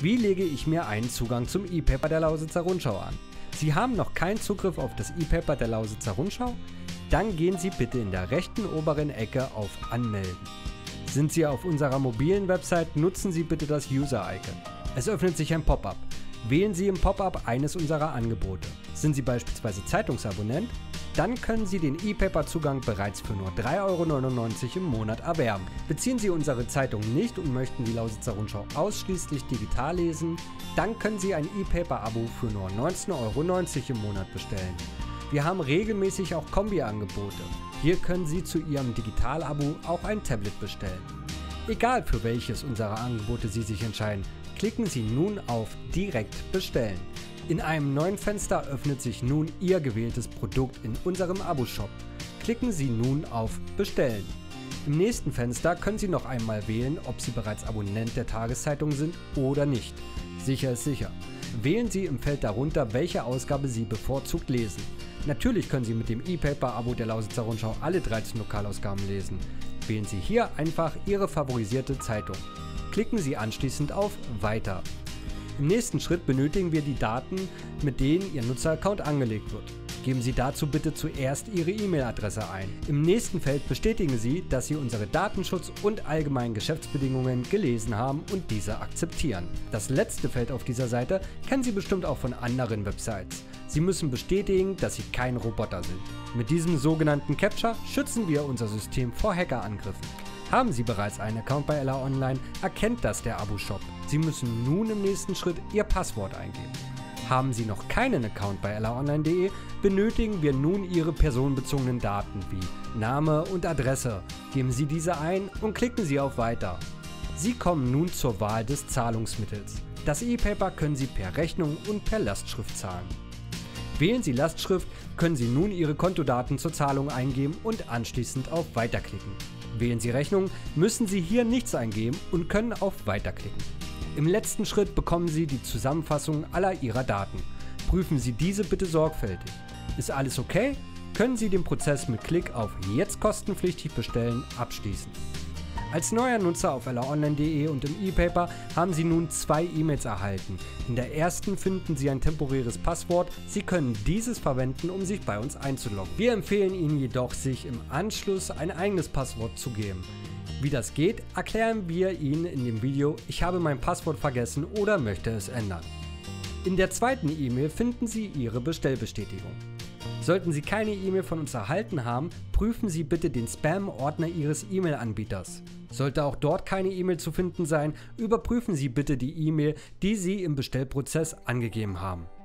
Wie lege ich mir einen Zugang zum E-Paper der Lausitzer Rundschau an? Sie haben noch keinen Zugriff auf das E-Paper der Lausitzer Rundschau? Dann gehen Sie bitte in der rechten oberen Ecke auf Anmelden. Sind Sie auf unserer mobilen Website, nutzen Sie bitte das User-Icon. Es öffnet sich ein Pop-up. Wählen Sie im Pop-up eines unserer Angebote. Sind Sie beispielsweise Zeitungsabonnent? Dann können Sie den E-Paper-Zugang bereits für nur 3,99 € im Monat erwerben. Beziehen Sie unsere Zeitung nicht und möchten die Lausitzer Rundschau ausschließlich digital lesen? Dann können Sie ein E-Paper-Abo für nur 19,90 € im Monat bestellen. Wir haben regelmäßig auch Kombi-Angebote. Hier können Sie zu Ihrem Digital-Abo auch ein Tablet bestellen. Egal für welches unserer Angebote Sie sich entscheiden, klicken Sie nun auf Direkt bestellen. In einem neuen Fenster öffnet sich nun Ihr gewähltes Produkt in unserem Abo-Shop. Klicken Sie nun auf Bestellen. Im nächsten Fenster können Sie noch einmal wählen, ob Sie bereits Abonnent der Tageszeitung sind oder nicht. Sicher ist sicher. Wählen Sie im Feld darunter, welche Ausgabe Sie bevorzugt lesen. Natürlich können Sie mit dem E-Paper-Abo der Lausitzer Rundschau alle 13 Lokalausgaben lesen. Wählen Sie hier einfach Ihre favorisierte Zeitung. Klicken Sie anschließend auf Weiter. Im nächsten Schritt benötigen wir die Daten, mit denen Ihr Nutzeraccount angelegt wird. Geben Sie dazu bitte zuerst Ihre E-Mail-Adresse ein. Im nächsten Feld bestätigen Sie, dass Sie unsere Datenschutz- und allgemeinen Geschäftsbedingungen gelesen haben und diese akzeptieren. Das letzte Feld auf dieser Seite kennen Sie bestimmt auch von anderen Websites. Sie müssen bestätigen, dass Sie kein Roboter sind. Mit diesem sogenannten Captcha schützen wir unser System vor Hackerangriffen. Haben Sie bereits einen Account bei LA Online, erkennt das der Abo-Shop. Sie müssen nun im nächsten Schritt Ihr Passwort eingeben. Haben Sie noch keinen Account bei laonline.de, benötigen wir nun Ihre personenbezogenen Daten wie Name und Adresse. Geben Sie diese ein und klicken Sie auf Weiter. Sie kommen nun zur Wahl des Zahlungsmittels. Das E-Paper können Sie per Rechnung und per Lastschrift zahlen. Wählen Sie Lastschrift, können Sie nun Ihre Kontodaten zur Zahlung eingeben und anschließend auf Weiter klicken. Wählen Sie Rechnung, müssen Sie hier nichts eingeben und können auf Weiter klicken. Im letzten Schritt bekommen Sie die Zusammenfassung aller Ihrer Daten. Prüfen Sie diese bitte sorgfältig. Ist alles okay? Können Sie den Prozess mit Klick auf Jetzt kostenpflichtig bestellen abschließen. Als neuer Nutzer auf laonline.de und im E-Paper haben Sie nun 2 E-Mails erhalten. In der ersten finden Sie ein temporäres Passwort. Sie können dieses verwenden, um sich bei uns einzuloggen. Wir empfehlen Ihnen jedoch, sich im Anschluss ein eigenes Passwort zu geben. Wie das geht, erklären wir Ihnen in dem Video Ich habe mein Passwort vergessen oder möchte es ändern. In der zweiten E-Mail finden Sie Ihre Bestellbestätigung. Sollten Sie keine E-Mail von uns erhalten haben, prüfen Sie bitte den Spam-Ordner Ihres E-Mail-Anbieters. Sollte auch dort keine E-Mail zu finden sein, überprüfen Sie bitte die E-Mail, die Sie im Bestellprozess angegeben haben.